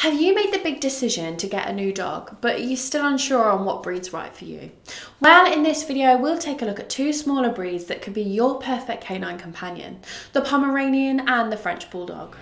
Have you made the big decision to get a new dog, but you're still unsure on what breed's right for you? Well, in this video, we'll take a look at two smaller breeds that could be your perfect canine companion, the Pomeranian and the French Bulldog.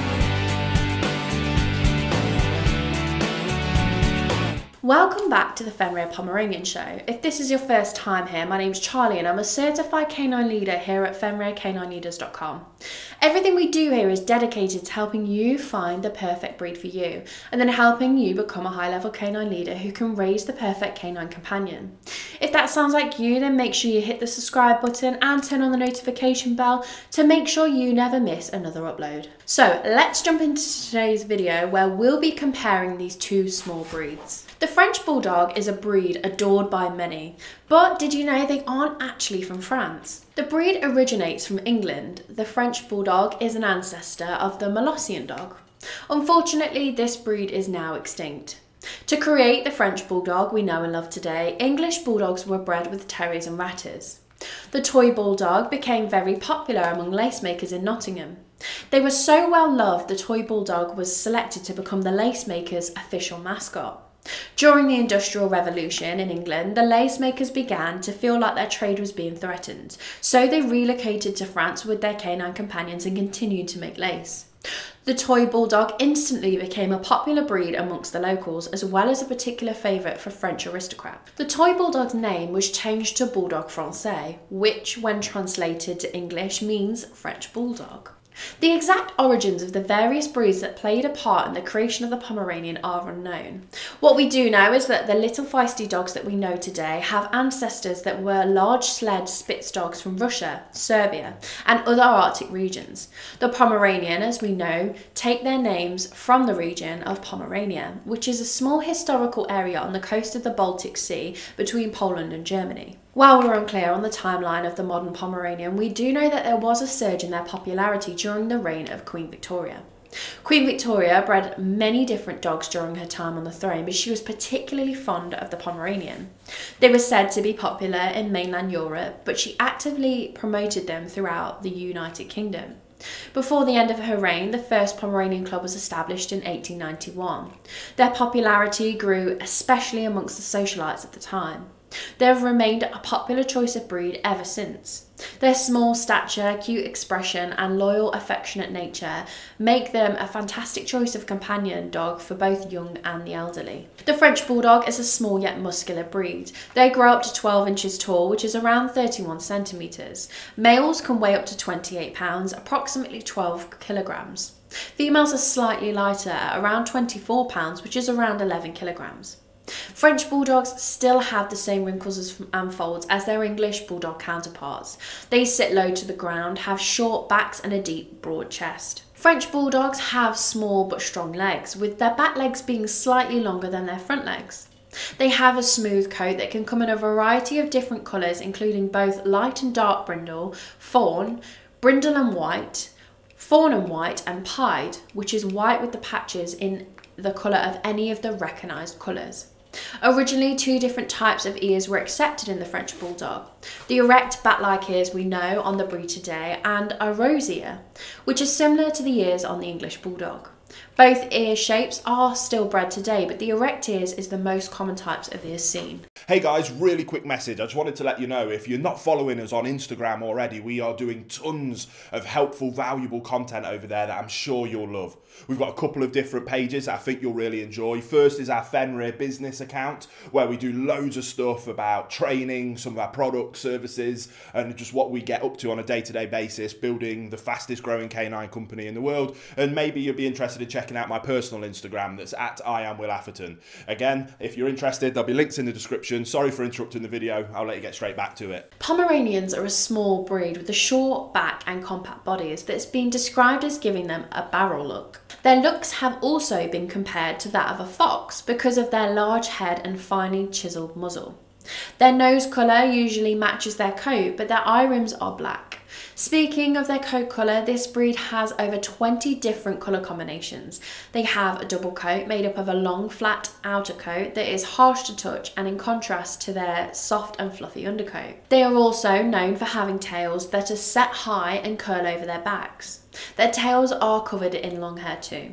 Welcome back to the Fenrir Pomeranian Show. If this is your first time here, my name's Charlie and I'm a certified canine leader here at FenrirCanineLeaders.com. Everything we do here is dedicated to helping you find the perfect breed for you and then helping you become a high-level canine leader who can raise the perfect canine companion. If that sounds like you, then make sure you hit the subscribe button and turn on the notification bell to make sure you never miss another upload. So let's jump into today's video where we'll be comparing these two small breeds. The French Bulldog is a breed adored by many, but did you know they aren't actually from France? The breed originates from England. The French Bulldog is an ancestor of the Molossian dog. Unfortunately, this breed is now extinct. To create the French Bulldog we know and love today, English Bulldogs were bred with terriers and ratters. The toy Bulldog became very popular among lace makers in Nottingham. They were so well loved, the toy Bulldog was selected to become the lace makers' official mascot. During the Industrial Revolution in England, the lace makers began to feel like their trade was being threatened, so they relocated to France with their canine companions and continued to make lace. The toy Bulldog instantly became a popular breed amongst the locals, as well as a particular favourite for French aristocrats. The toy Bulldog's name was changed to Bulldog Français, which, when translated to English, means French Bulldog. The exact origins of the various breeds that played a part in the creation of the Pomeranian are unknown. What we do know is that the little feisty dogs that we know today have ancestors that were large sled Spitz dogs from Russia, Serbia, and other Arctic regions. The Pomeranian, as we know, take their names from the region of Pomerania, which is a small historical area on the coast of the Baltic Sea between Poland and Germany. While we're unclear on the timeline of the modern Pomeranian, we do know that there was a surge in their popularity during the reign of Queen Victoria. Queen Victoria bred many different dogs during her time on the throne, but she was particularly fond of the Pomeranian. They were said to be popular in mainland Europe, but she actively promoted them throughout the United Kingdom. Before the end of her reign, the first Pomeranian Club was established in 1891. Their popularity grew especially amongst the socialites at the time. They have remained a popular choice of breed ever since. Their small stature, cute expression and loyal, affectionate nature make them a fantastic choice of companion dog for both young and the elderly. The French Bulldog is a small yet muscular breed. They grow up to 12 inches tall, which is around 31 centimetres. Males can weigh up to 28 pounds, approximately 12 kilograms. Females are slightly lighter, at around 24 pounds, which is around 11 kilograms. French Bulldogs still have the same wrinkles and folds as their English Bulldog counterparts. They sit low to the ground, have short backs and a deep, broad chest. French Bulldogs have small but strong legs, with their back legs being slightly longer than their front legs. They have a smooth coat that can come in a variety of different colours, including both light and dark brindle, fawn, brindle and white, fawn and white, and pied, which is white with the patches in the colour of any of the recognised colours. Originally, two different types of ears were accepted in the French Bulldog. The erect bat-like ears we know on the breed today and a rose ear, which is similar to the ears on the English Bulldog. Both ear shapes are still bred today, but the erect ears is the most common types of ears seen. Hey guys, really quick message. I just wanted to let you know, if you're not following us on Instagram already, we are doing tons of helpful, valuable content over there that I'm sure you'll love. We've got a couple of different pages that I think you'll really enjoy. First is our Fenrir business account, where we do loads of stuff about training, some of our products, services, and just what we get up to on a day-to-day basis, building the fastest growing canine company in the world. And maybe you'll be interested in checking out my personal Instagram, that's at I am Will Atherton. Again, if you're interested, there'll be links in the description. Sorry for interrupting the video, I'll let you get straight back to it. Pomeranians are a small breed with a short back and compact bodies that's been described as giving them a barrel look. Their looks have also been compared to that of a fox because of their large head and finely chiselled muzzle. Their nose colour usually matches their coat, but their eye rims are black. Speaking of their coat colour, this breed has over 20 different colour combinations. They have a double coat made up of a long flat outer coat that is harsh to touch and in contrast to their soft and fluffy undercoat. They are also known for having tails that are set high and curl over their backs. Their tails are covered in long hair too.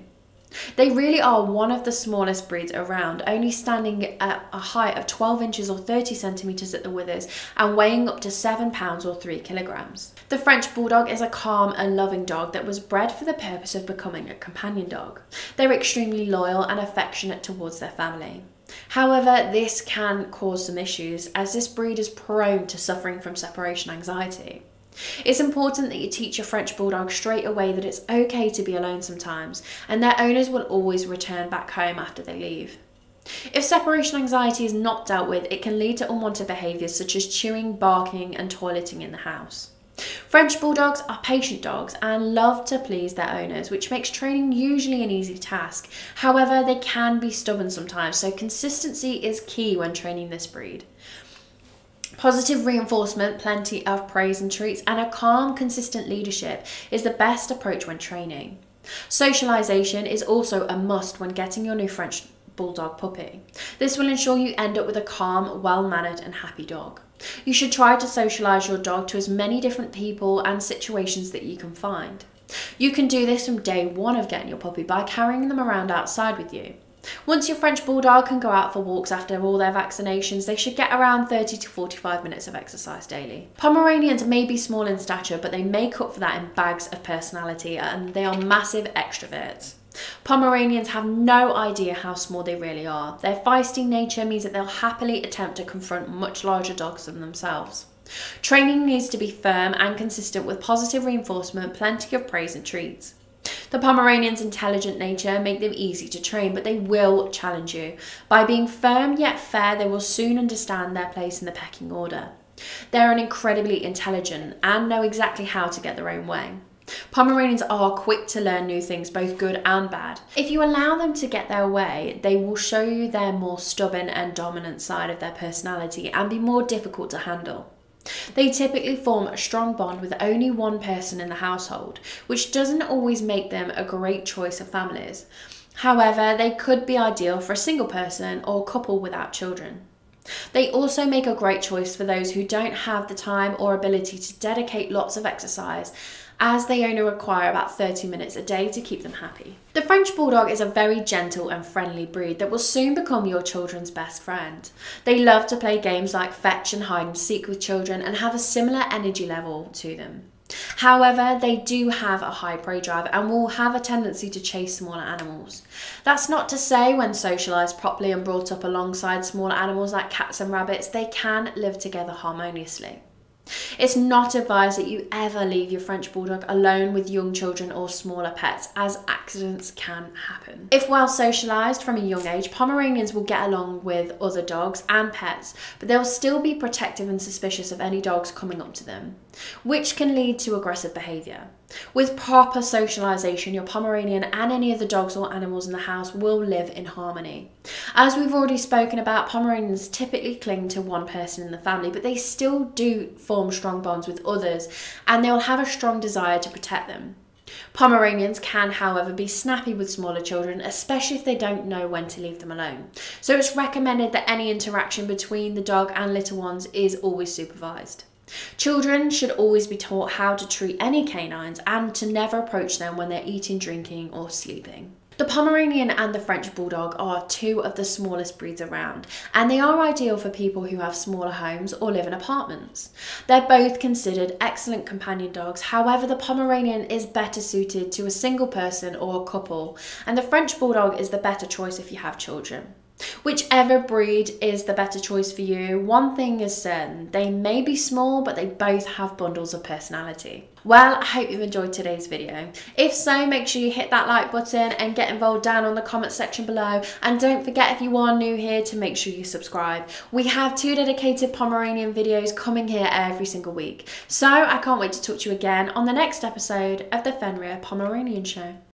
They really are one of the smallest breeds around, only standing at a height of 12 inches or 30 centimetres at the withers and weighing up to 7 pounds or 3 kilograms. The French Bulldog is a calm and loving dog that was bred for the purpose of becoming a companion dog. They're extremely loyal and affectionate towards their family. However, this can cause some issues as this breed is prone to suffering from separation anxiety. It's important that you teach your French Bulldog straight away that it's okay to be alone sometimes, and their owners will always return back home after they leave. If separation anxiety is not dealt with, it can lead to unwanted behaviours such as chewing, barking and toileting in the house. French Bulldogs are patient dogs and love to please their owners, which makes training usually an easy task. However, they can be stubborn sometimes, so consistency is key when training this breed. Positive reinforcement, plenty of praise and treats, and a calm, consistent leadership is the best approach when training. Socialisation is also a must when getting your new French Bulldog puppy. This will ensure you end up with a calm, well-mannered and happy dog. You should try to socialise your dog to as many different people and situations that you can find. You can do this from day one of getting your puppy by carrying them around outside with you. Once your French Bulldog can go out for walks after all their vaccinations, they should get around 30 to 45 minutes of exercise daily. Pomeranians may be small in stature, but they make up for that in bags of personality, and they are massive extroverts. Pomeranians have no idea how small they really are. Their feisty nature means that they'll happily attempt to confront much larger dogs than themselves. Training needs to be firm and consistent with positive reinforcement, plenty of praise and treats. The Pomeranians' intelligent nature make them easy to train, but they will challenge you. By being firm yet fair, they will soon understand their place in the pecking order. They're incredibly intelligent and know exactly how to get their own way. Pomeranians are quick to learn new things, both good and bad. If you allow them to get their way, they will show you their more stubborn and dominant side of their personality and be more difficult to handle. They typically form a strong bond with only one person in the household, which doesn't always make them a great choice of families. However, they could be ideal for a single person or couple without children. They also make a great choice for those who don't have the time or ability to dedicate lots of exercise, as they only require about 30 minutes a day to keep them happy. The French Bulldog is a very gentle and friendly breed that will soon become your children's best friend. They love to play games like fetch and hide and seek with children and have a similar energy level to them. However, they do have a high prey drive and will have a tendency to chase smaller animals. That's not to say when socialised properly and brought up alongside smaller animals like cats and rabbits, they can live together harmoniously. It's not advised that you ever leave your French Bulldog alone with young children or smaller pets, as accidents can happen. If well socialised from a young age, Pomeranians will get along with other dogs and pets, but they'll still be protective and suspicious of any dogs coming up to them, which can lead to aggressive behaviour. With proper socialisation, your Pomeranian and any other dogs or animals in the house will live in harmony. As we've already spoken about, Pomeranians typically cling to one person in the family, but they still do form strong bonds with others, and they'll have a strong desire to protect them. Pomeranians can, however, be snappy with smaller children, especially if they don't know when to leave them alone. So it's recommended that any interaction between the dog and little ones is always supervised. Children should always be taught how to treat any canines and to never approach them when they're eating, drinking or sleeping. The Pomeranian and the French Bulldog are two of the smallest breeds around, and they are ideal for people who have smaller homes or live in apartments. They're both considered excellent companion dogs. However, the Pomeranian is better suited to a single person or a couple, and the French Bulldog is the better choice if you have children. Whichever breed is the better choice for you, one thing is certain: they may be small, but they both have bundles of personality. Well, I hope you've enjoyed today's video. If so, make sure you hit that like button and get involved down on the comment section below. And don't forget, if you are new here, to make sure you subscribe. We have 2 dedicated Pomeranian videos coming here every single week. So I can't wait to talk to you again on the next episode of the Fenrir Pomeranian Show.